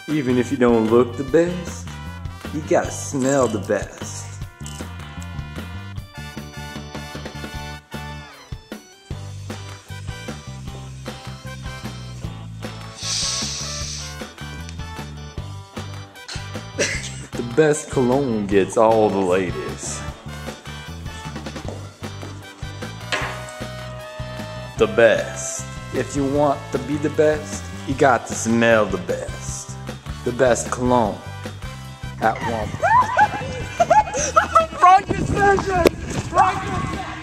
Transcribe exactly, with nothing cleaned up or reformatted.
Even if you don't look the best, you gotta smell the best. The best cologne gets all the ladies. The best. If you want to be the best, you got to smell the best. The best cologne at one. Wrong decision! Wrong decision!